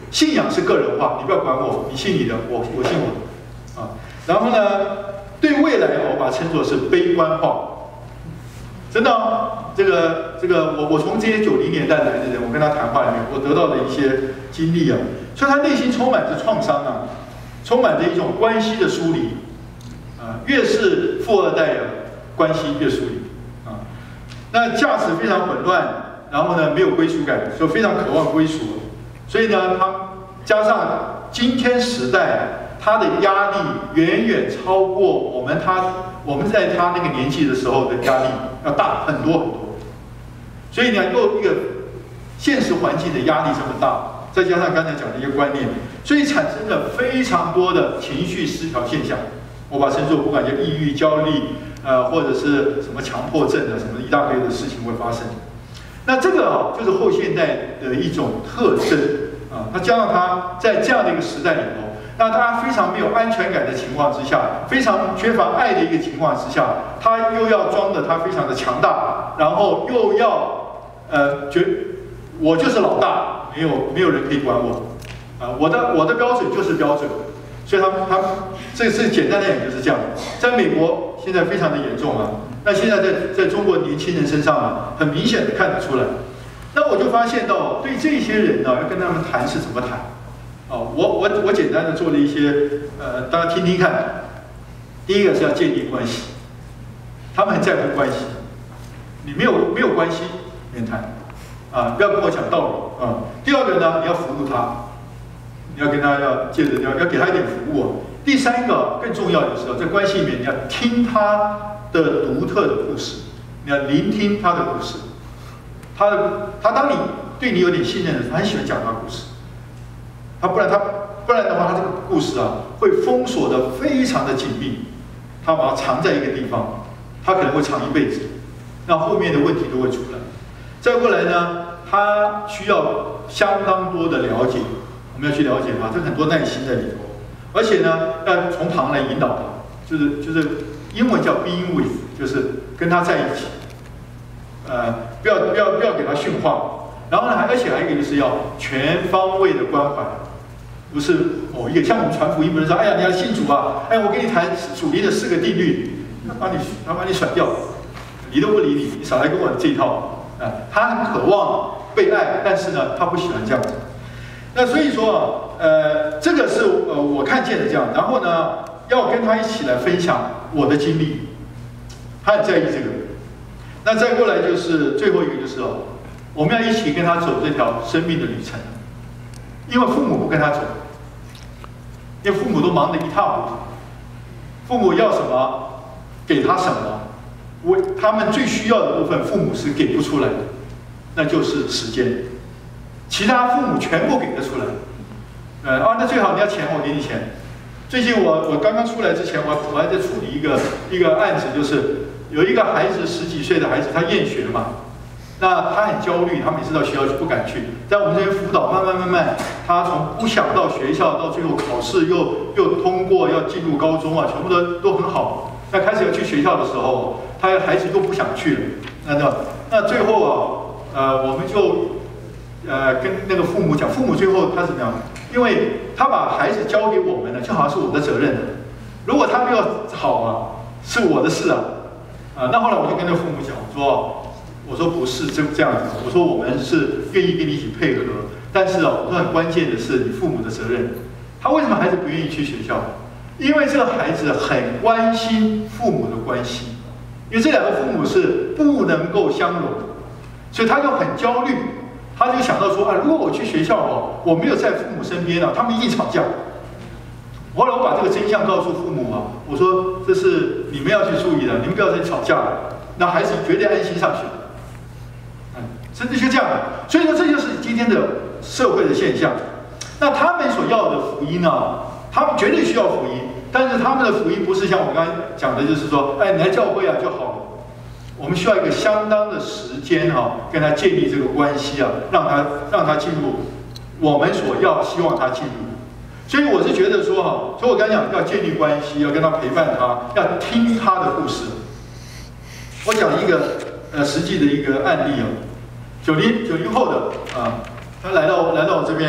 信仰是个人化，你不要管我，你信你的，我信我的啊。然后呢，对未来我把它称作是悲观化。真的哦，这个我从这些90年代来的人，我跟他谈话里面，我得到的一些经历啊，所以他内心充满着创伤啊，充满着一种关系的疏离啊，越是富二代啊，关系越疏离啊，那价值非常混乱，然后呢没有归属感，就非常渴望归属，所以呢他加上今天时代他的压力远远超过我们在他那个年纪的时候的压力要大很多很多，所以呢，又一个现实环境的压力这么大，再加上刚才讲的一些观念，所以产生了非常多的情绪失调现象。我把它称作不管叫抑郁、焦虑，或者是什么强迫症啊，什么一大堆的事情会发生。那这个啊，就是后现代的一种特征啊。那加上他在这样的一个时代里头。那他非常没有安全感的情况之下，非常缺乏爱的一个情况之下，他又要装的他非常的强大，然后又要我就是老大，没有人可以管我，我的标准就是标准，所以他这是简单的讲就是这样。在美国现在非常的严重啊，那现在在中国年轻人身上啊，很明显的看得出来。那我就发现到，对这些人呢，要跟他们谈是怎么谈。哦，我简单的做了一些，大家听听看。第一个是要建立关系，他们很在乎关系。你没有关系，免谈，啊，不要跟我讲道理啊。第二个呢，你要服务他，你要跟他借着要给他一点服务啊。第三个更重要的是，在关系里面你要听他的独特的故事，你要聆听他的故事。他当你对你有点信任的时候，他很喜欢讲他的故事。不然的话，他这个故事啊，会封锁的非常的紧密，他把它藏在一个地方，他可能会藏一辈子，那后面的问题都会出来。再过来呢，他需要相当多的了解，我们要去了解他，这很多耐心在里头，而且呢，要从旁来引导他，就是英文叫 being with， 就是跟他在一起，不要给他驯化，然后呢，而且还有一个就是要全方位的关怀。不是一个像我们传福音，不是说，哎呀，你要信主啊，哎，我跟你谈属灵的4个定律，他把你甩掉，理都不理你，你少来跟我这一套啊。他很渴望被爱，但是呢，他不喜欢这样子。那所以说这个是我看见的这样，然后呢，要跟他一起来分享我的经历，他很在意这个。那再过来就是最后一个就是我们要一起跟他走这条生命的旅程。因为父母不跟他走，因为父母都忙得一塌糊涂，父母要什么给他什么，他们最需要的部分父母是给不出来的，那就是时间，其他父母全部给得出来。那最好你要钱，我给你钱。最近我刚刚出来之前，我还在处理一个案子，就是有一个孩子10几岁的孩子，他厌学嘛。那他很焦虑，他每次到学校就不敢去。在我们这边辅导，慢慢，他从不想到学校，到最后考试又通过，要进入高中啊，全部都很好。那开始要去学校的时候，孩子又不想去了。那最后我们就跟那个父母讲，父母最后他怎么样？因为他把孩子交给我们了，就好像是我的责任了。如果他没有好啊，是我的事啊。那后来我就跟那个父母讲我说不是这样子，我说我们是愿意跟你一起配合，但是我说很关键的是你父母的责任。他为什么孩子不愿意去学校？因为这个孩子很关心父母的关系，因为这2个父母是不能够相容，所以他就很焦虑，他就想到说如果我去学校我没有在父母身边他们一定吵架。后来我把这个真相告诉父母我说这是你们要去注意的，你们不要再吵架了，那孩子绝对安心上学。真的就这样，所以说这就是今天的社会的现象。那他们所要的福音他们绝对需要福音，但是他们的福音不是像我刚才讲的，就是说，你来教会就好了。我们需要一个相当的时间跟他建立这个关系让他进入我们所希望他进入。所以我是觉得说所以我刚才讲要建立关系，要跟他陪伴他，要听他的故事。我讲一个实际的一个案例90后的他来到我这边，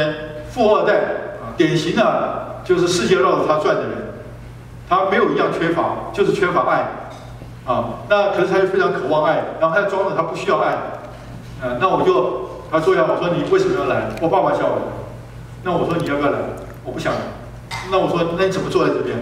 富二代啊，典型的就是世界绕着他转的人，他没有一样缺乏，就是缺乏爱啊。那可是他又非常渴望爱，然后他装着他不需要爱，那我就他说呀，我说你为什么要来？我爸爸叫我来。那我说你要不要来？我不想来。那我说那你怎么坐在这边？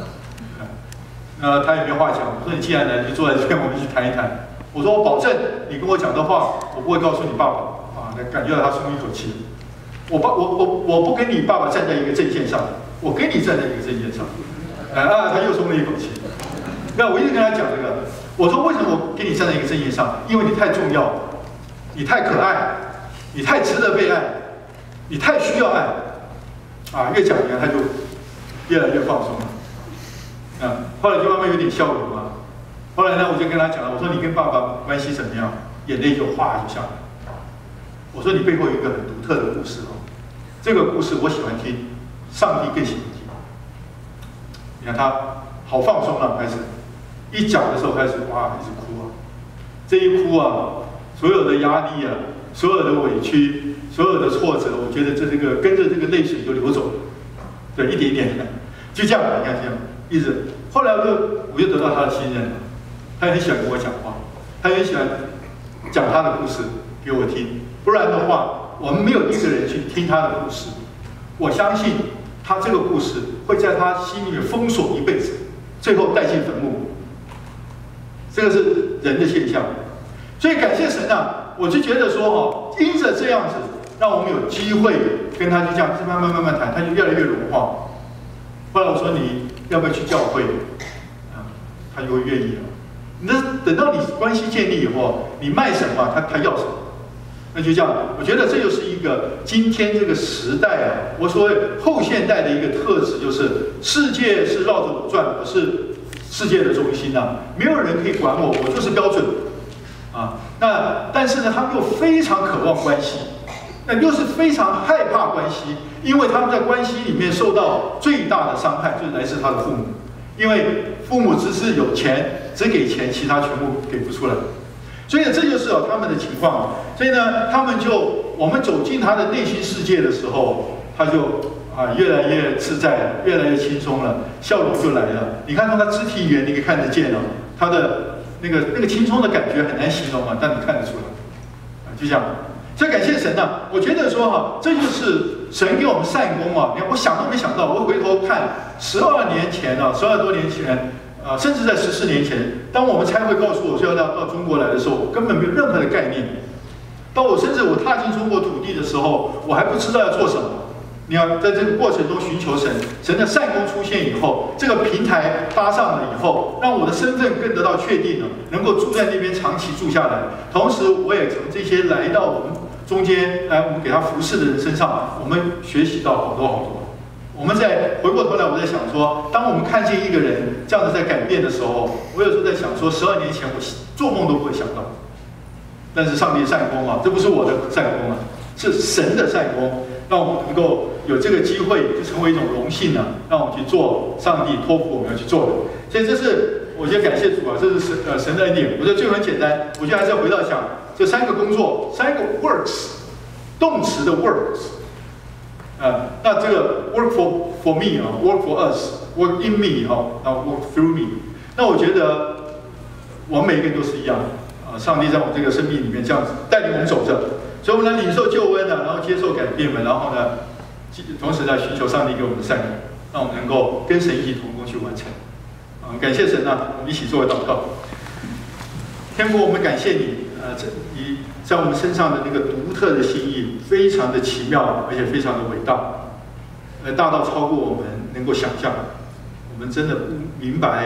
他也没话讲。我说你既然来，你就坐在这边，我们一起谈一谈。我说我保证你跟我讲的话，我不会告诉你爸爸啊。那感觉到他松一口气。我不跟你爸爸站在一个阵线上，我跟你站在一个阵线上。他又松了一口气。那我一直跟他讲这个，我说为什么我跟你站在一个阵线上？因为你太重要，你太可爱，你太值得被爱，你太需要爱。越讲他就越来越放松了。后来就慢慢有点笑容嘛。后来呢，我就跟他讲了，我说你跟爸爸关系怎么样？眼泪就哗就下来。我说你背后有一个很独特的故事哦，这个故事我喜欢听，上帝更喜欢听。你看他好放松了，开始一讲的时候开始哇一直哭啊，这一哭啊，所有的压力啊，所有的委屈，所有的挫折，我觉得这个跟着这个泪水就流走了，对，一点一点的，就这样，你看这样一直。后来我就得到他的信任了，他很喜欢跟我讲话，他很喜欢讲他的故事给我听。不然的话，我们没有一个人去听他的故事，我相信他这个故事会在他心里面封锁一辈子，最后带进坟墓。这个是人的现象，所以感谢神啊！我就觉得说因着这样子，让我们有机会跟他就这样慢慢谈，他就越来越融化。后来我说你要不要去教会？他就会愿意了。那等到你关系建立以后，你卖什么，他要什么。那就这样，我觉得这就是一个今天这个时代啊，我所谓后现代的一个特质，就是世界是绕着我转，我是世界的中心啊，没有人可以管我，我就是标准啊。但是呢，他们又非常渴望关系，那又是非常害怕关系，因为他们在关系里面受到最大的伤害，就是来自他的父母，因为父母只是有钱，只给钱，其他全部给不出来。所以这就是他们的情况。所以呢，我们走进他的内心世界的时候，他就越来越自在了，越来越轻松了，笑容就来了。你看他的肢体语言，你可以看得见他的那个轻松的感觉很难形容但你看得出来，就这样。所以感谢神啊！我觉得说这就是神给我们善功啊！你看，我想都没想到，我回头看12年前12多年前。甚至在14年前，当我们差会告诉我说要到中国来的时候，我根本没有任何的概念。甚至我踏进中国土地的时候，我还不知道要做什么。你要在这个过程中寻求神的善功出现以后，这个平台搭上了以后，让我的身份更得到确定了，能够住在那边长期住下来。同时，我也从这些来到我们中间我们给他服侍的人身上，我们学习到好多好多。我们再回过头来，我在想说，当我们看见一个人这样子在改变的时候，我有时候在想说，12年前我做梦都不会想到。但是上帝善功这不是我的善功是神的善功，让我们能够有这个机会，就成为一种荣幸让我们去做上帝托付我们要去做的。所以这是我觉得感谢主这是神的恩典。我觉得最后很简单，我觉得还是要回到讲这3个工作，3个 works， 动词的 works。那这个 work for me work for us，work in me然后 work through me。那我觉得我们每一个人都是一样上帝在我们这个生命里面这样子带领我们走着，所以我们来领受救恩然后接受改变然后呢，同时来寻求上帝给我们的善功，让我们能够跟神一起同工去完成。感谢神我们一起作为祷告。天父，我们感谢你你在我们身上的那个独特的心意，非常的奇妙，而且非常的伟大，大到超过我们能够想象。我们真的不明白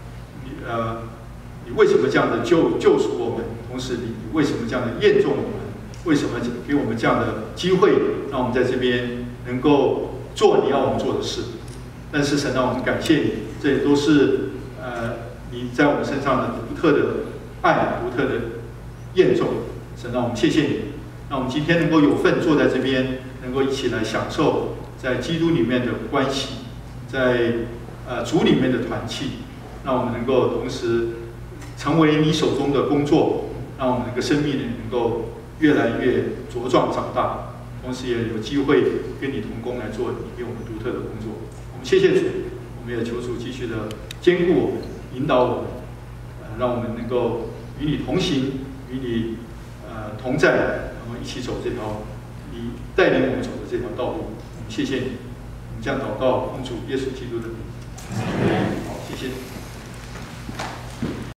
你为什么这样的救赎我们，同时你为什么这样的验重我们，为什么给我们这样的机会，让我们在这边能够做你要我们做的事。但是神让我们感谢你，这也都是你在我们身上的独特的爱，独特的验重。神让我们谢谢你，让我们今天能够有份坐在这边，能够一起来享受在基督里面的关系，在主里面的团契，让我们能够同时成为你手中的工作，让我们的生命能够越来越茁壮长大。 同时也有机会跟你同工来做你给我们独特的工作。我们谢谢主，我们也求主继续的坚固我们、引导我们，让我们能够与你同行，与你同在，然后一起走这条你带领我们走的这条道路。我们谢谢你，我们这样祷告，奉主耶稣基督的名。好，谢谢。